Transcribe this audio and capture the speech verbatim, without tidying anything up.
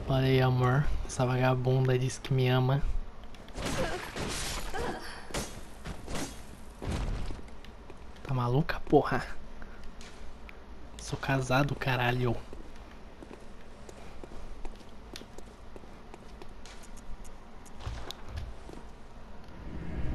Olha aí, amor. Essa vagabunda disse que me ama. Tá maluca, porra? Sou casado, caralho.